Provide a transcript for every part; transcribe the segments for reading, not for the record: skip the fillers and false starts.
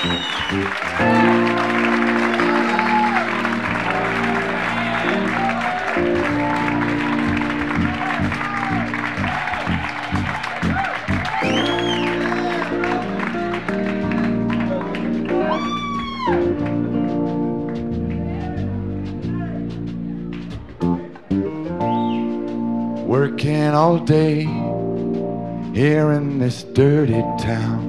Working all day here in this dirty town,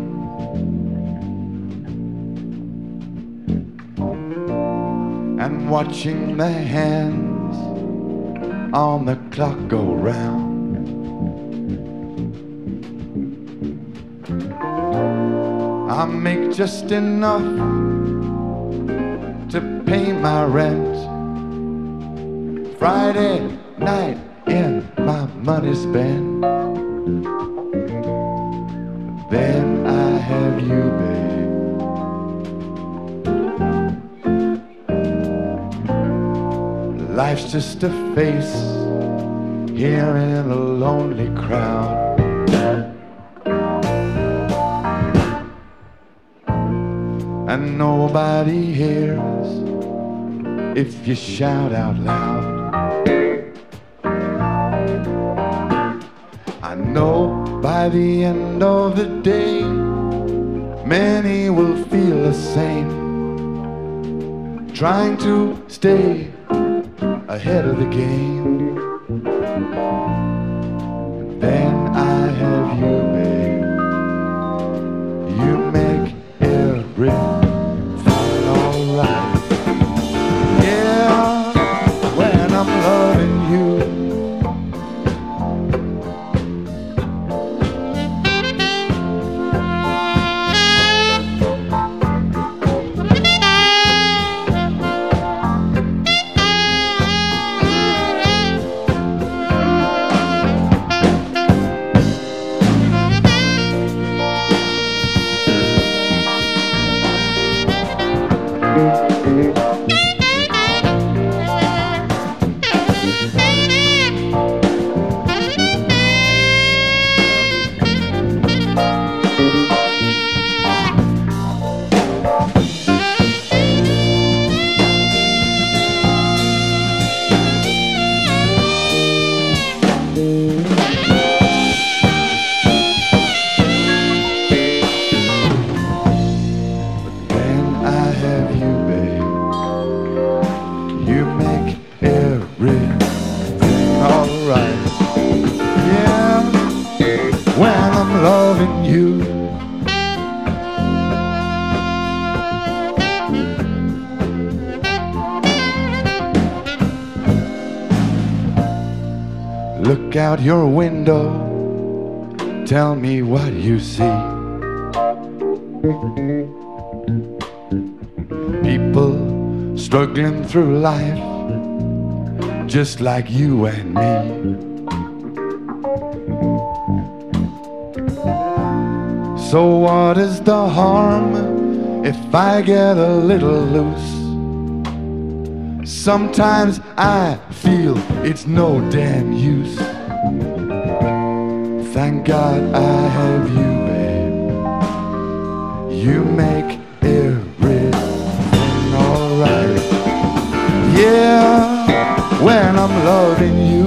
and watching the hands on the clock go round. I make just enough to pay my rent. Friday night and my money spent. Then I have you, babe. Life's just a face here in a lonely crowd. And nobody hears if you shout out loud. I know by the end of the day, many will feel the same, trying to stay ahead of the game. Then I have you, babe. You make everything alright. Yeah, when I'm loving you. Look out your window, tell me what you see. People struggling through life, just like you and me. So what is the harm if I get a little loose? Sometimes I feel it's no damn use. Thank God I have you, babe. You make everything alright. Yeah, when I'm loving you.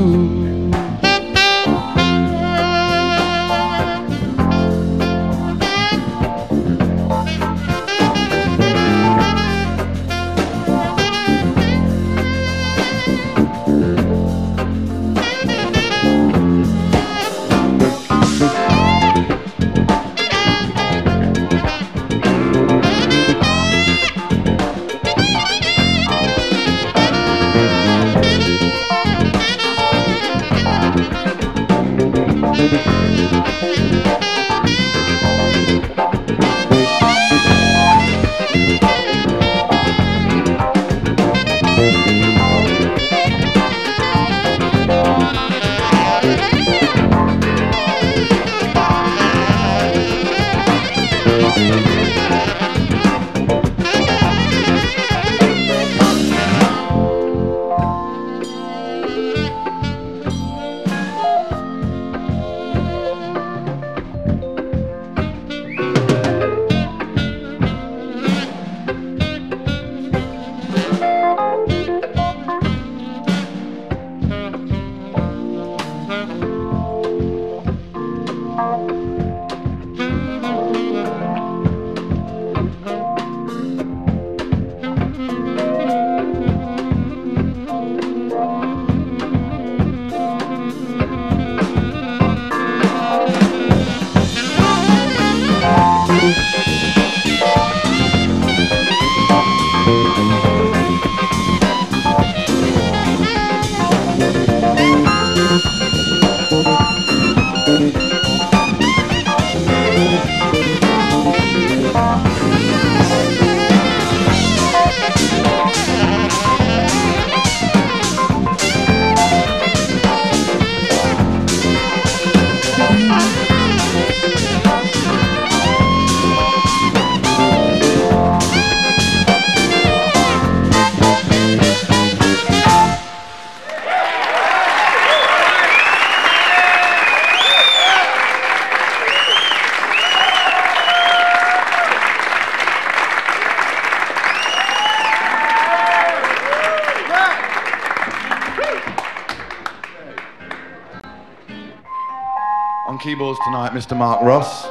keyboards tonight, Mr. Mark Ross.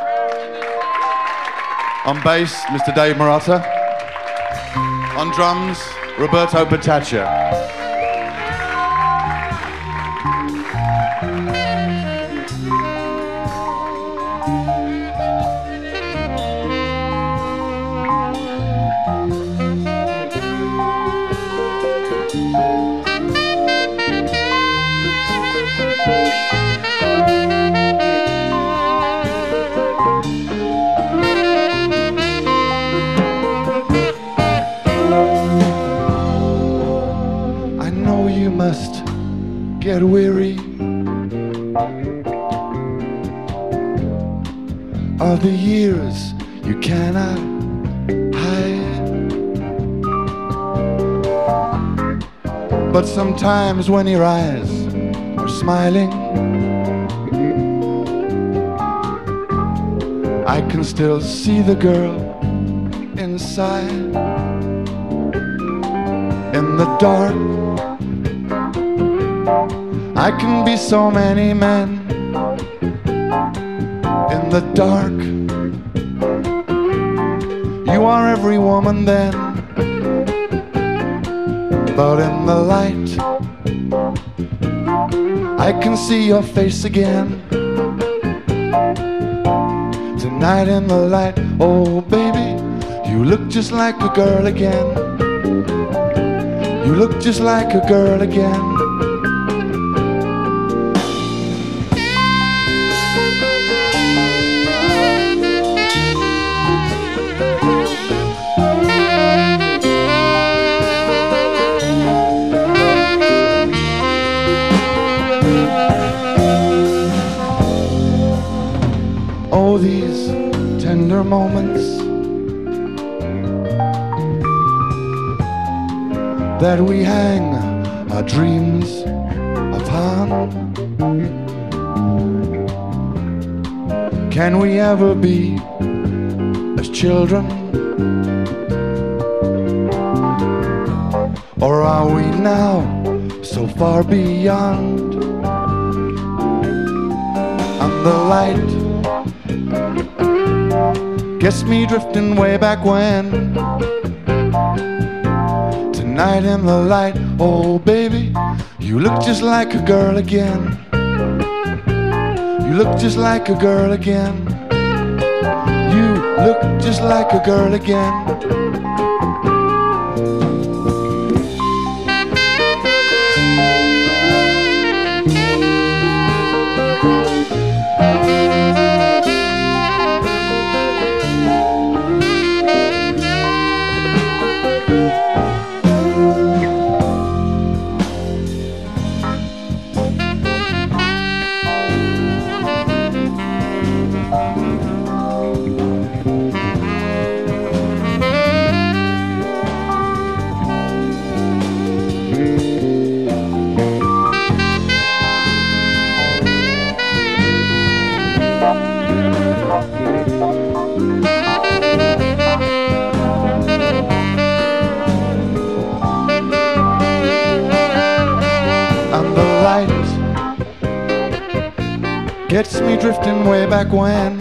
On bass, Mr. Dave Marotta. On drums, Roberto Pattacia. Get weary of the years you cannot hide, but sometimes when your eyes are smiling, I can still see the girl inside. In the dark I can be so many men. In the dark you are every woman then. But in the light I can see your face again. Tonight in the light, oh baby, you look just like a girl again. You look just like a girl again. Oh, these tender moments that we hang our dreams upon. Can we ever be as children? Or are we now so far beyond? And the light gets me drifting way back when. Tonight in the light, oh baby, you look just like a girl again. You look just like a girl again. You look just like a girl again. Gets me drifting way back when.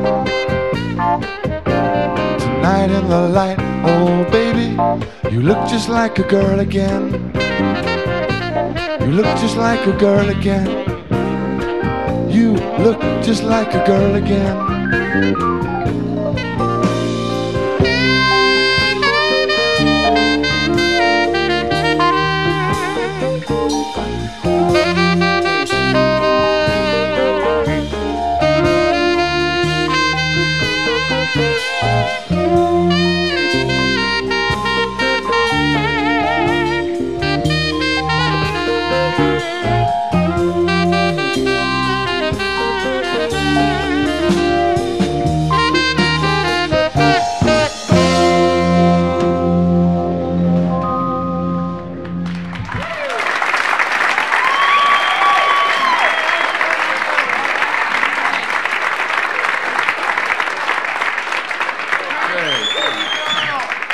Tonight in the light, oh baby, you look just like a girl again. You look just like a girl again. You look just like a girl again.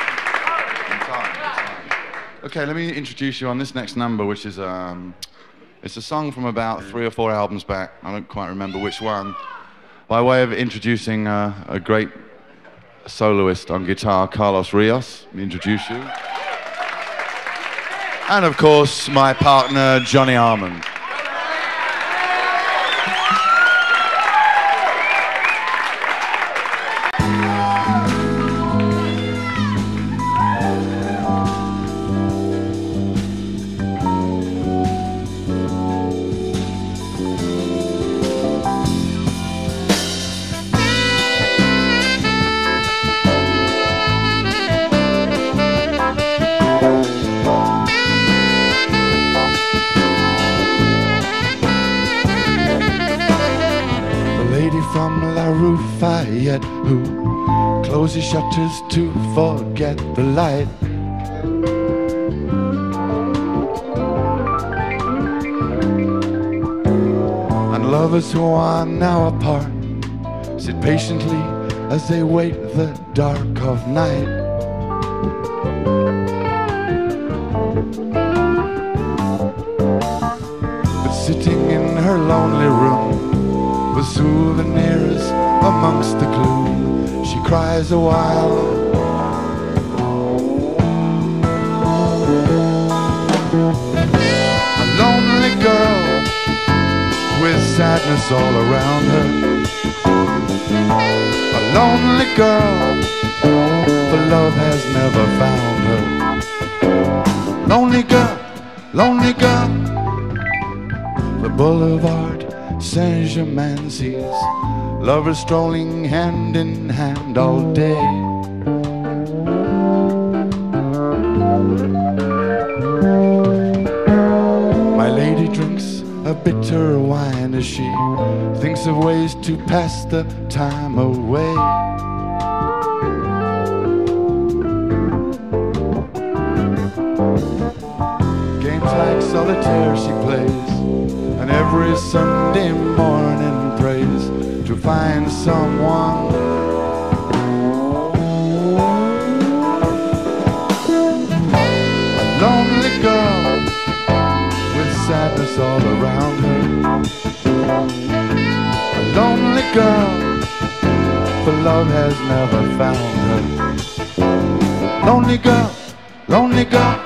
Okay, let me introduce you on this next number, which is It's a song from about 3 or 4 albums back. I don't quite remember which one. By way of introducing a great soloist on guitar, Carlos Rios. Let me introduce you. And of course, my partner, Johnny Almond. Who closes shutters to forget the light. And lovers who are now apart sit patiently as they wait the dark of night. But sitting in her lonely room with souvenirs amongst the gloom, she cries a while. A lonely girl with sadness all around her. A lonely girl, for love has never found her. Lonely girl, lonely girl. The boulevard Saint-Germain sees lovers strolling hand in hand all day. My lady drinks a bitter wine as she thinks of ways to pass the time away. Games like solitaire she plays, and every Sunday morning prays to find someone. A lonely girl with sadness all around her. A lonely girl, for love has never found her. Lonely girl, lonely girl.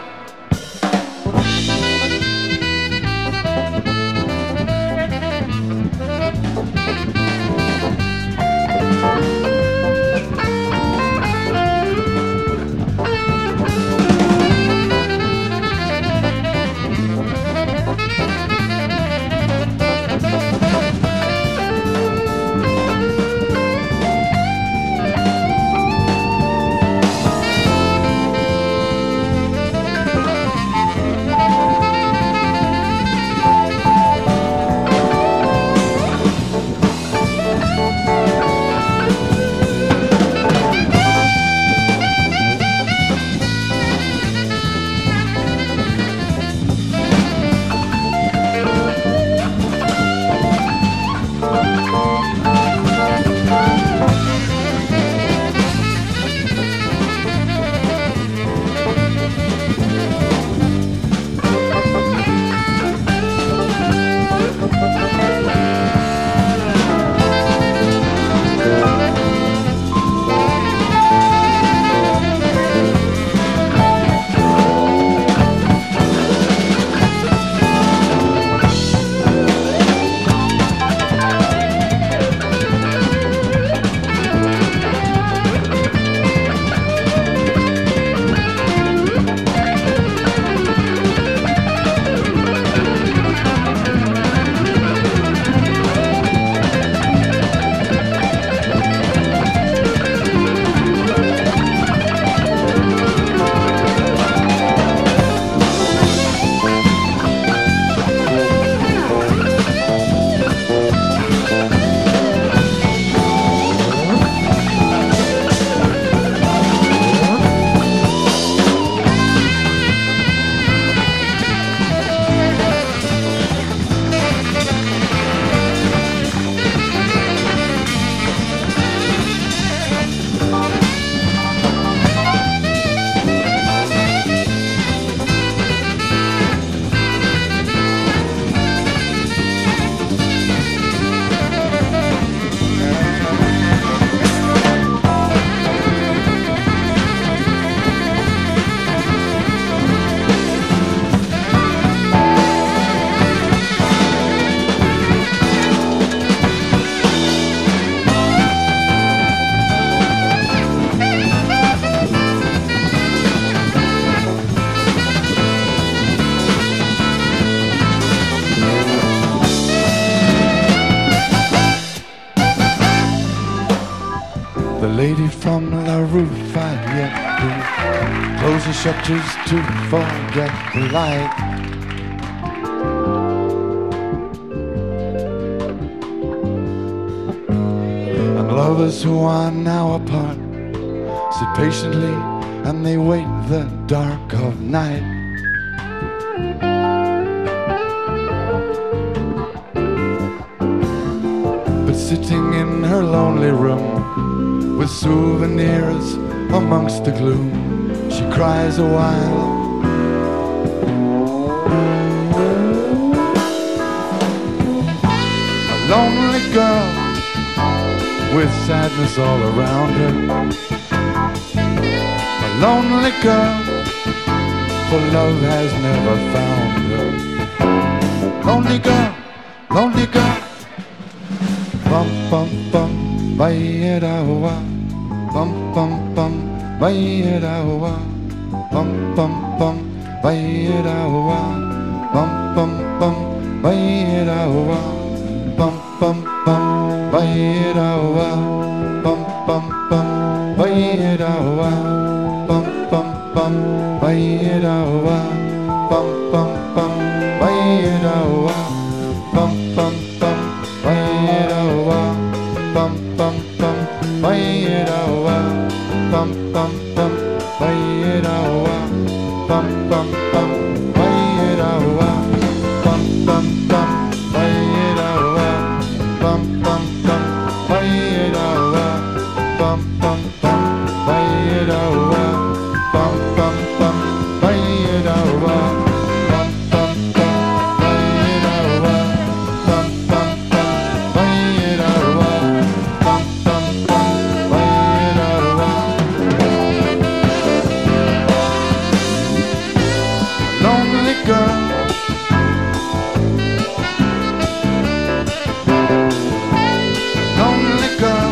the lady from the roof I've yet to close the shutters to forget the light. And lovers who are now apart sit patiently and they wait the dark of night. But sitting in her lonely room with souvenirs amongst the gloom, she cries a while. A lonely girl with sadness all around her. A lonely girl, for love has never found her. Lonely girl, lonely girl. Bum bum bum, ba-ya-da-wa. Bum bum bum, ba-ya-da-wa. Bum bum bum, ba-ya-da-wa. Bum bum bum, ba-ya-da-wa. Bum bum bum, ba-ya-da-wa. Bum bum bum, ba-ya-da-wa. Bum bum bum, ba-ya-da-wa. Bum bum bum, ba-ya-da-wa. Bum bum bum, ba-ya-da-wa. Bum bum bum, ba-ya-da-wa. Bum bum bum, ba-ya-da-wa. Bum bum bum, ba-ya-da-wa. Bum bum bum, ba-ya-da-wa. Bum bum bum, ba-ya-da-wa. Bum bum bum, ba-ya-da-wa. Bum bum bum, ba-ya-da-wa. Bum bum bum, ba-ya-da-wa. Bum bum bum, ba-ya-da-wa. Bum bum bum, ba-ya-da-wa. Lonely girl, lonely girl.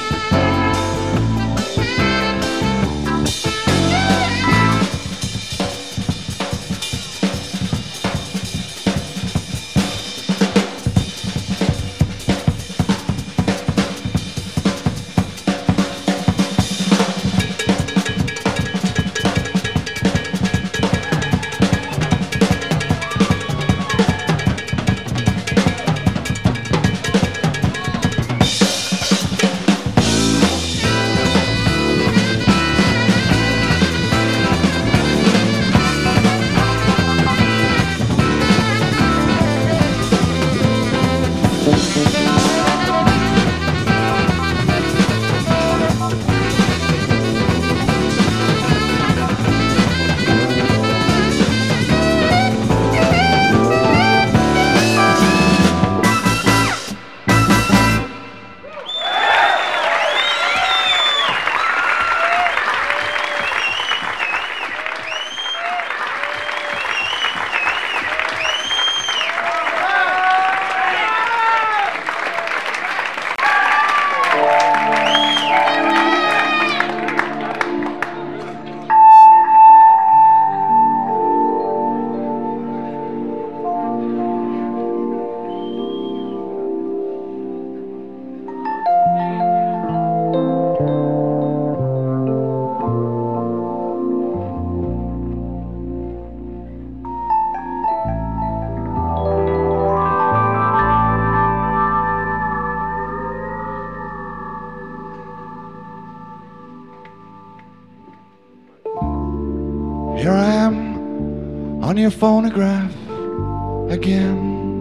Here I am on your phonograph again.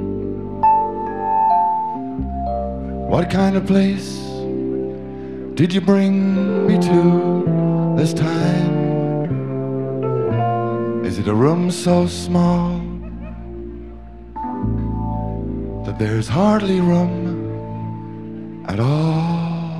What kind of place did you bring me to this time? Is it a room so small that there's hardly room at all?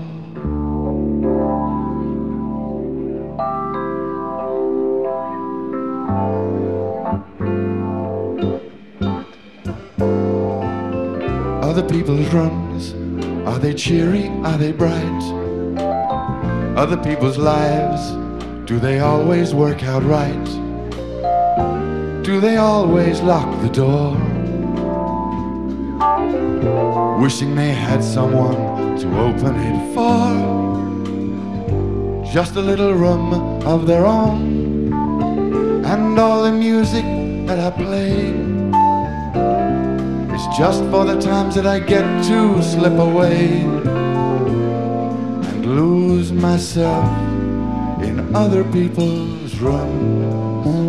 Other people's rooms, are they cheery, are they bright? Other people's lives, do they always work out right? Do they always lock the door, wishing they had someone to open it for? just a little room of their own, and all the music that I play is just for the times that I get to slip away and lose myself in other people's rooms.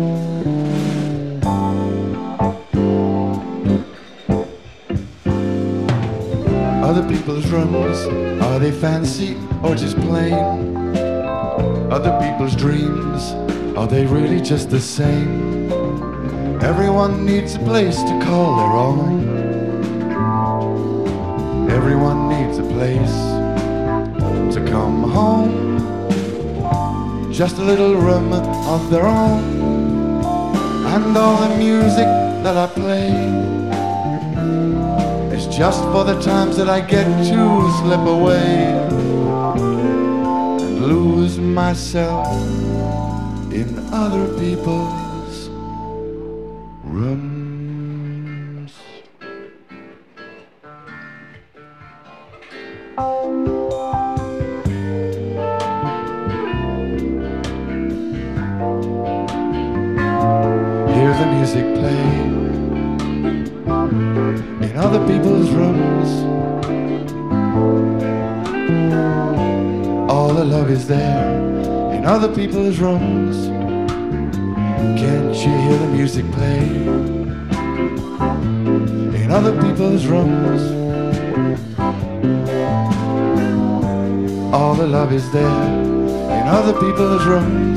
Other people's rooms, are they fancy or just plain? Other people's dreams, are they really just the same? Everyone needs a place to call their own. Everyone needs a place to come home. Just a little room of their own, and all the music that I play just for the times that I get to slip away and lose myself in other people's rooms. Hear the music play in other people's rooms. All the love is there in other people's rooms. Can't you hear the music play in other people's rooms? All the love is there in other people's rooms.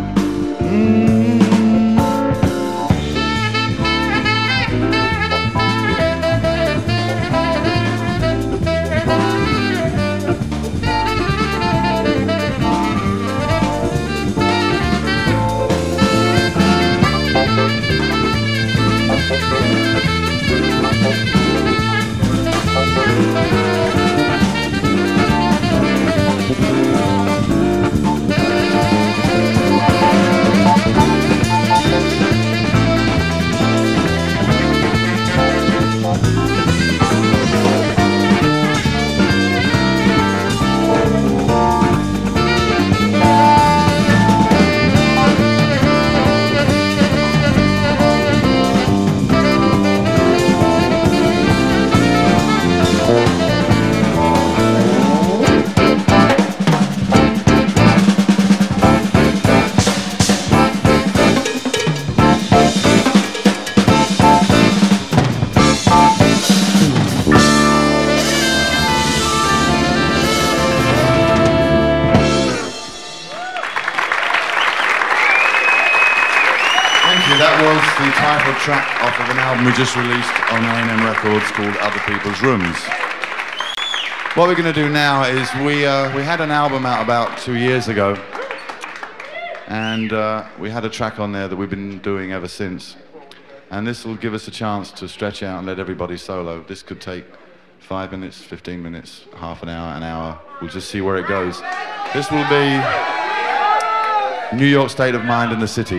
Track off of an album we just released on A&M Records called Other People's Rooms. What we're going to do now is we had an album out about 2 years ago, and we had a track on there that we've been doing ever since, and this will give us a chance to stretch out and let everybody solo. This could take 5 minutes, 15 minutes, half an hour. We'll just see where it goes. This will be New York State of Mind in the City.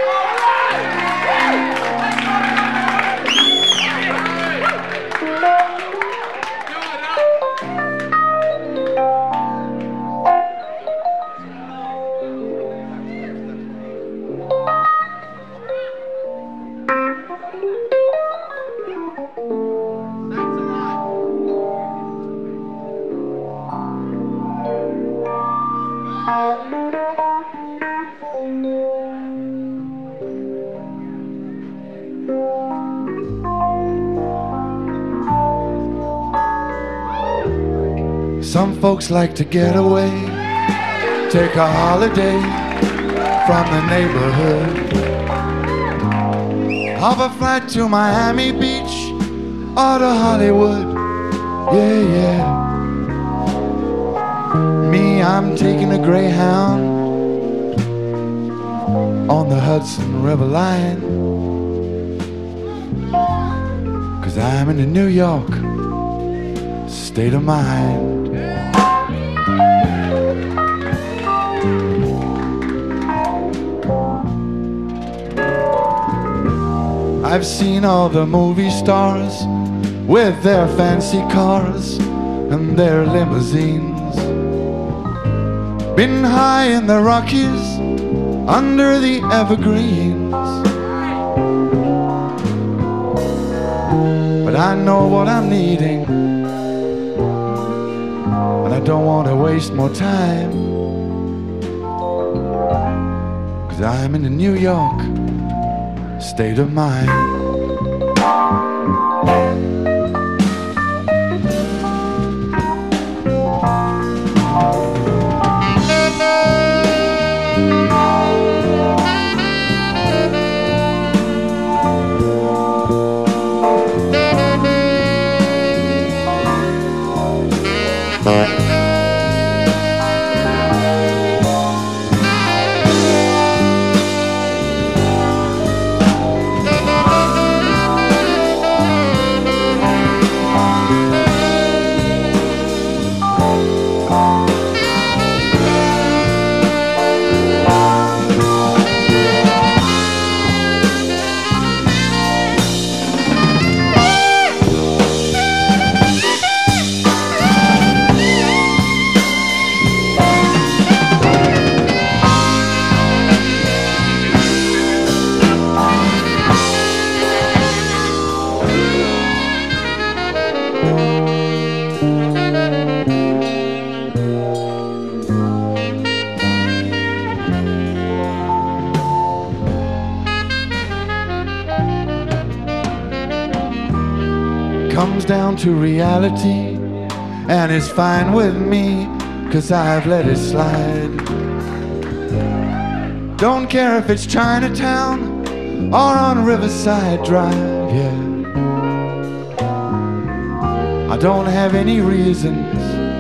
Some folks like to get away, take a holiday from the neighborhood. Hop a flight to Miami Beach or to Hollywood. Yeah, yeah. Me, I'm taking a Greyhound on the Hudson River line, 'cause I'm in the New York state of mind. I've seen all the movie stars with their fancy cars and their limousines. Been high in the Rockies, under the evergreens. But I know what I'm needing, and I don't want to waste more time, 'cause I'm in the New York state of mind. Comes down to reality, and it's fine with me, 'cause I've let it slide. Don't care if it's Chinatown or on Riverside Drive, yeah. I don't have any reasons,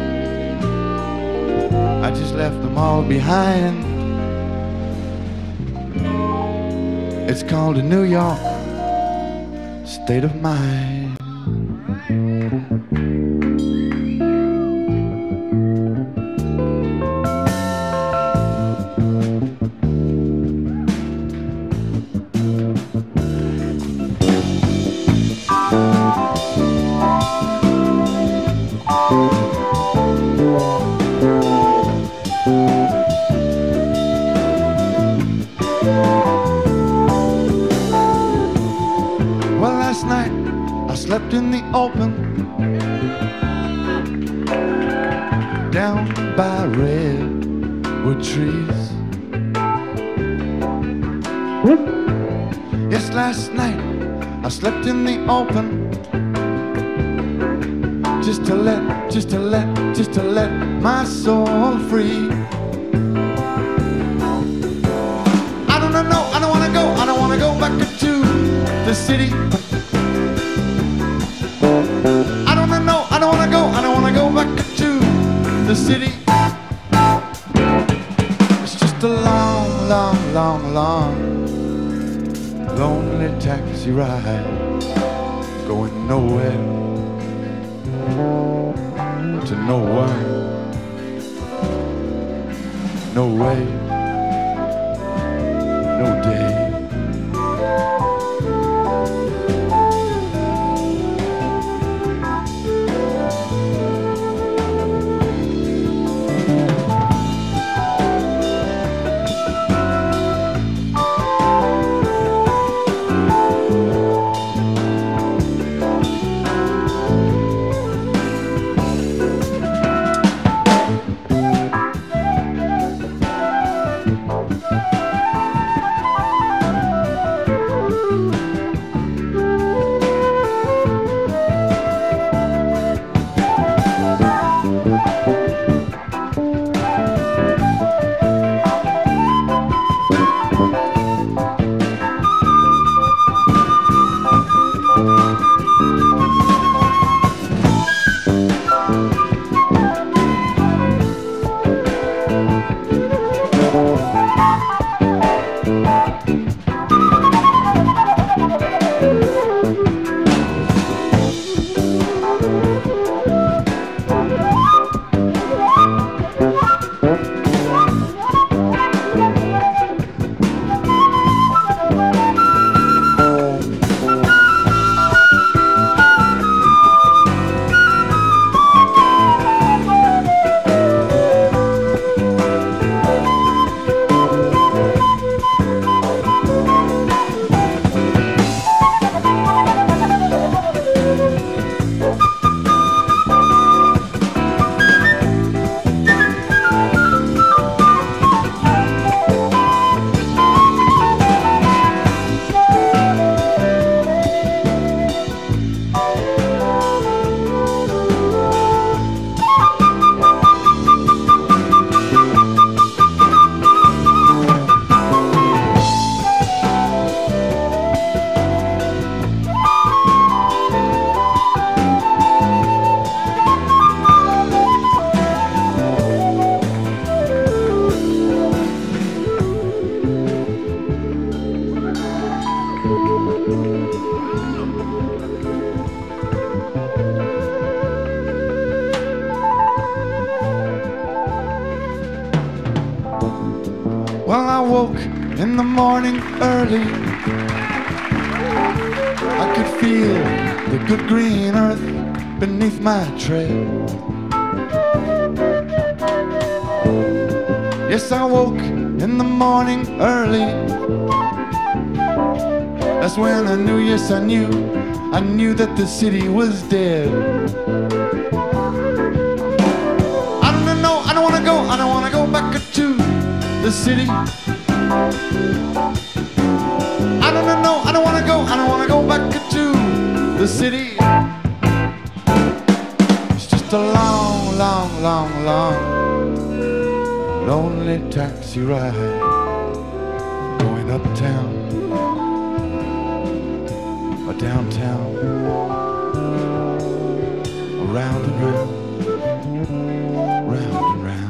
I just left them all behind. It's called a New York state of mind. In the open, down by redwood trees. Yes, last night I slept in the open, just to let my soul free. I don't wanna go back to the city. I don't wanna go back to the city. It's just a long, lonely taxi ride, going nowhere to nowhere, no way, no day. Well, I woke in the morning early. I could feel the good green earth beneath my tread. Yes, I woke in the morning early. That's when I knew, yes I knew that the city was dead. I don't wanna go back to the city. I don't wanna go back to the city. It's just a long, long, long, long, lonely taxi ride going uptown or downtown, around and round, round and round.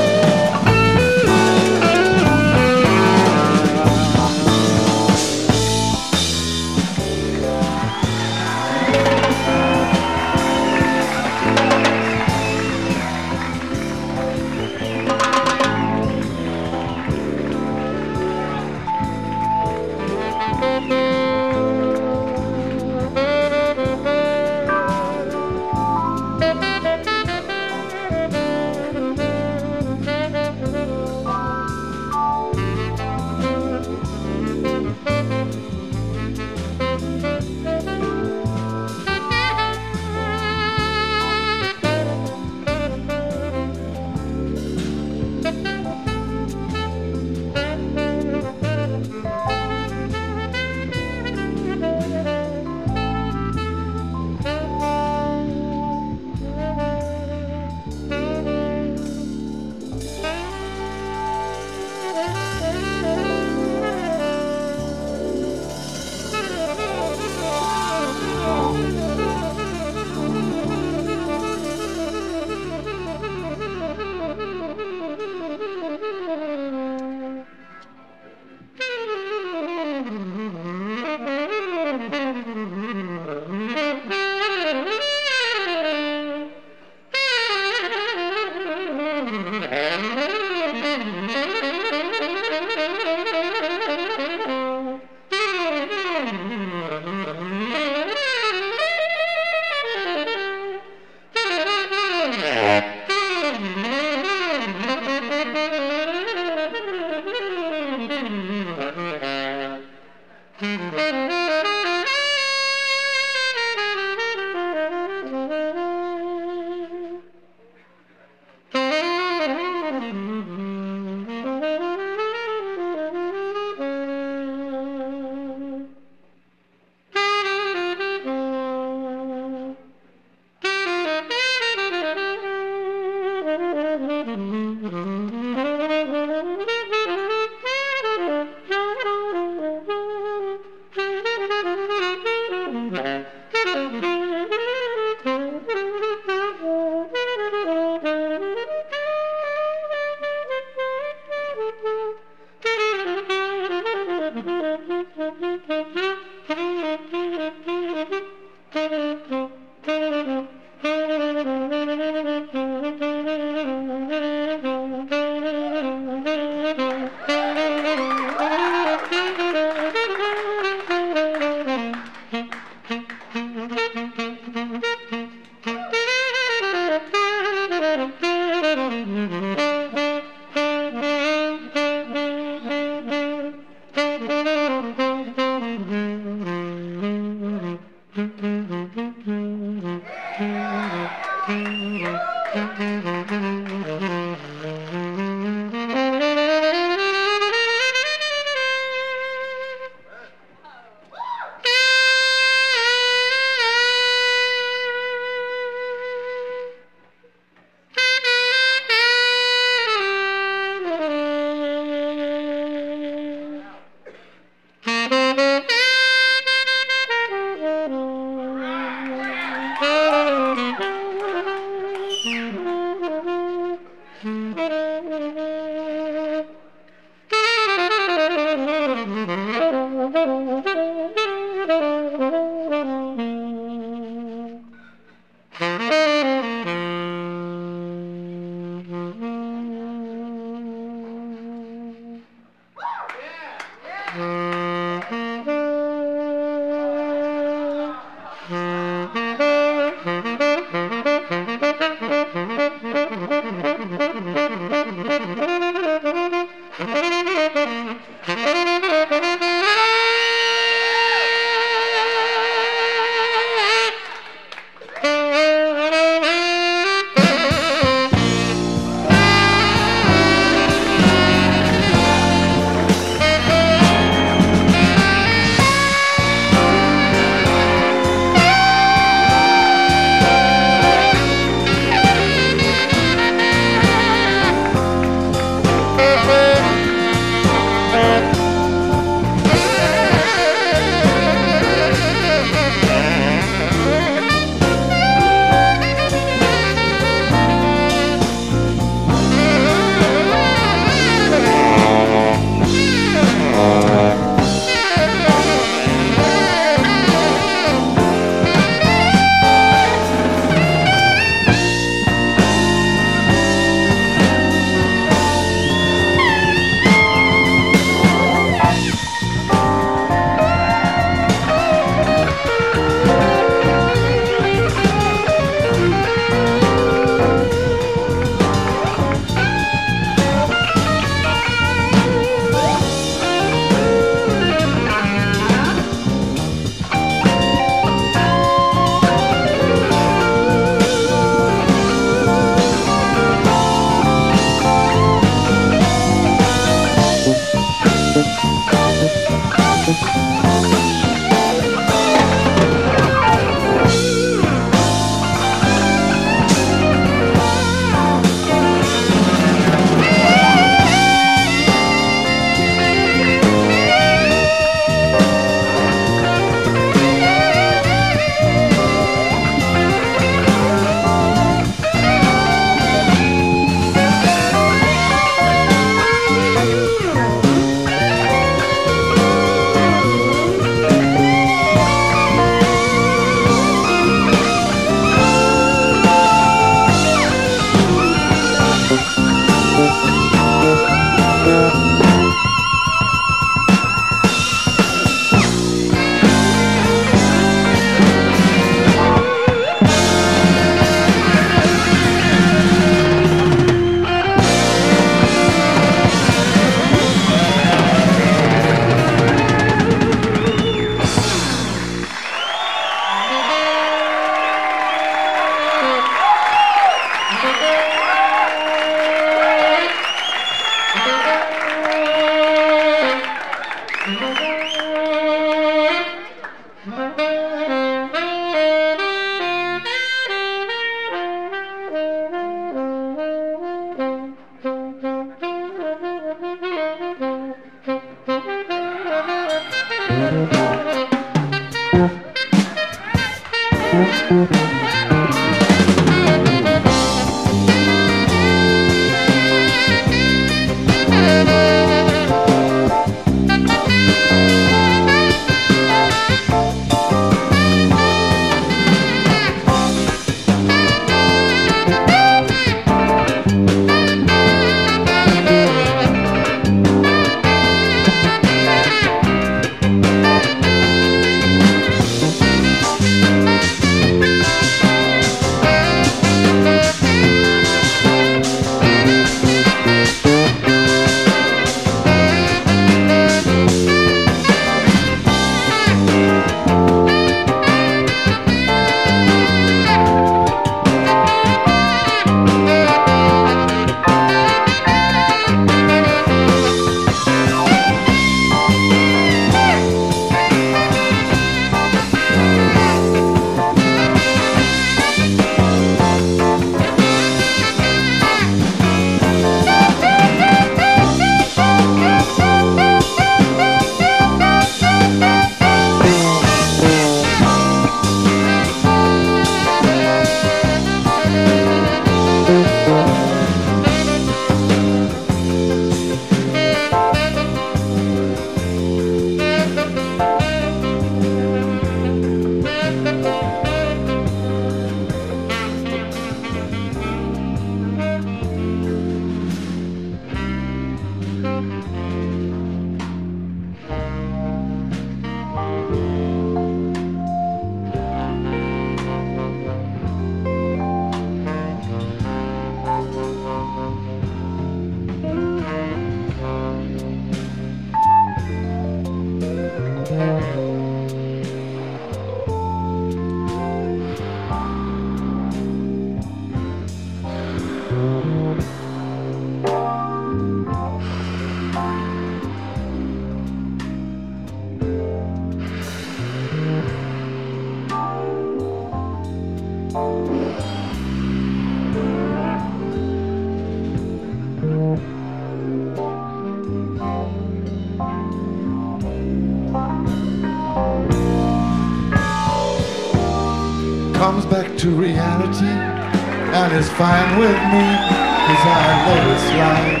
comes back to reality and is fine with me, 'cause I let it slide.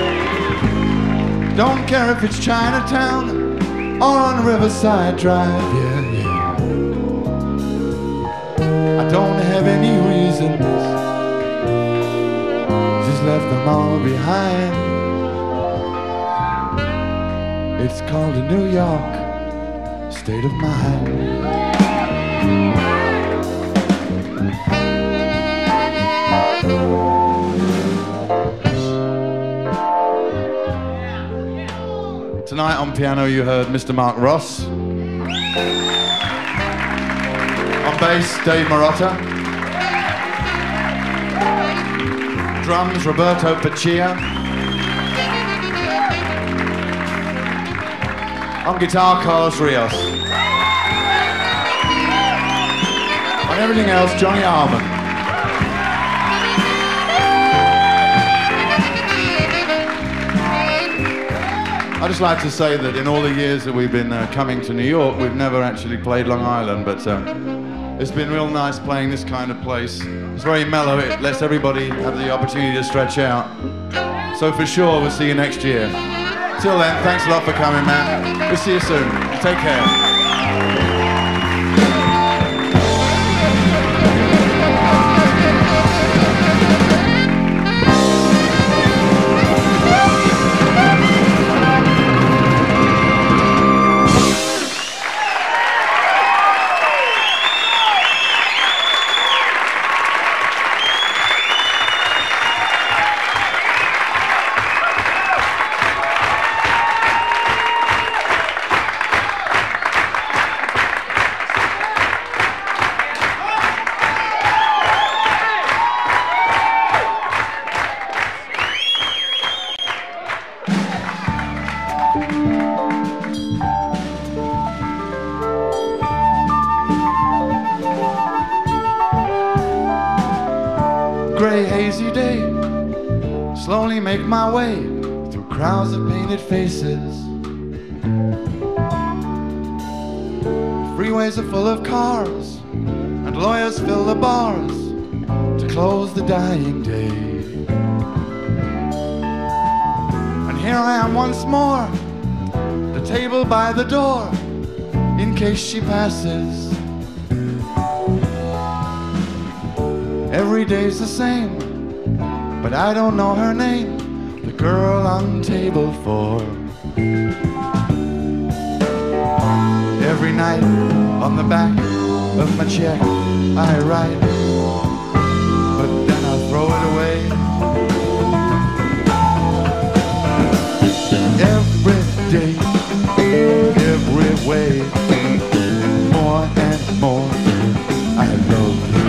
Don't care if it's Chinatown or on Riverside Drive, yeah, yeah. I don't have any reasons, just left them all behind. It's called a New York state of mind. Tonight on piano you heard Mr. Mark Ross. On bass, Dave Marotta. Drums, Roberto Pattacia. On guitar, Carlos Rios. On everything else, Johnny Almond. I'd just like to say that in all the years that we've been coming to New York, we've never actually played Long Island, but it's been real nice playing this kind of place. It's very mellow, it lets everybody have the opportunity to stretch out. So for sure, we'll see you next year. Till then, thanks a lot for coming, man. We'll see you soon. Take care. Gray hazy day, slowly make my way through crowds of painted faces. Freeways are full of cars, and lawyers fill the bars to close the dying day. And here I am once more, the table by the door, in case she passes. Every day's the same, but I don't know her name, the girl on table 4. Every night on the back of my check I write, but then I throw it away. Every day, every way, more and more I love you.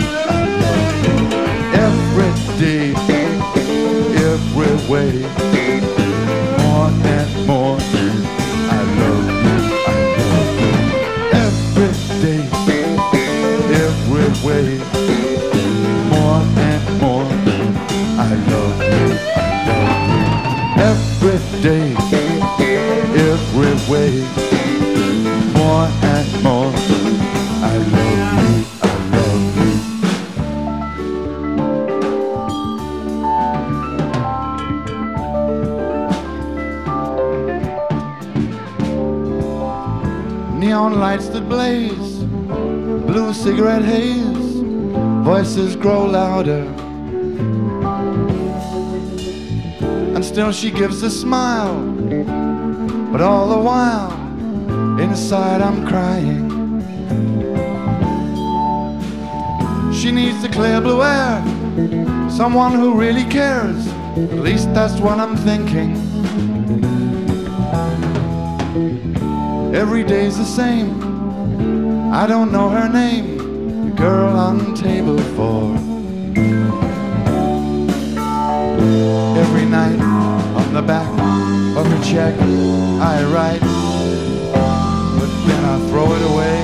Every day, every way, more and more I love you, I love you. Every day, every way, more and more I love you, I love you. Every day, every way, more and more I love you, I love you. Neon lights that blaze, blue cigarette haze, voices grow louder, and still she gives a smile, but all the while inside I'm crying. She needs the clear blue air, someone who really cares, at least that's what I'm thinking. Every day's the same, I don't know her name, the girl on table 4. Every night on the back of a check I write, but then I throw it away.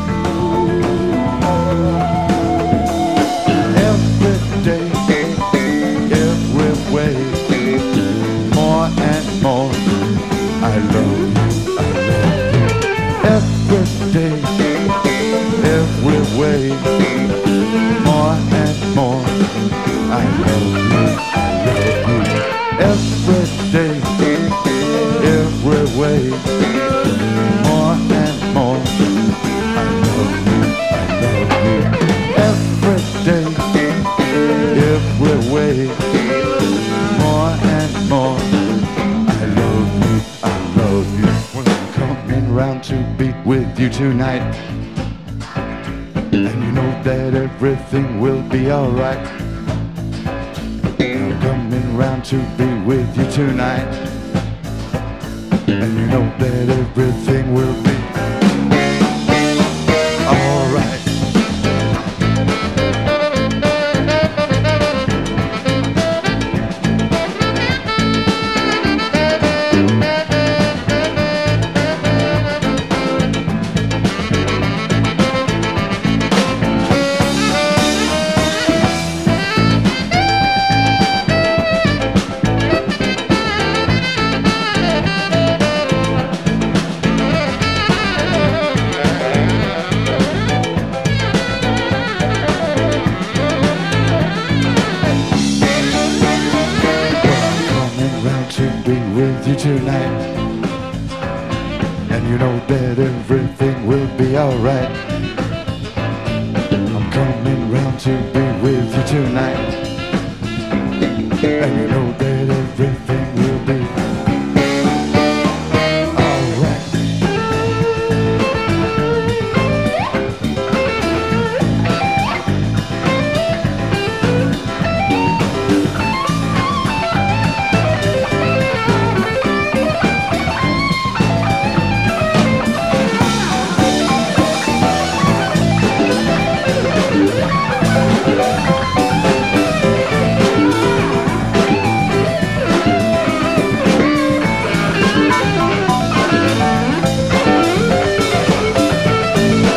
Every day, every way, more and more I love you, I love you. Every day, every way, be with you tonight. And you know that everything will be alright. I'm coming round to be with you tonight. And you know that everything will be alright. Tonight, and you know that everything will be alright. I'm coming round to be with you tonight, and you know that everything will be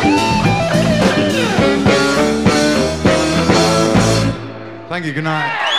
Thank you, good night.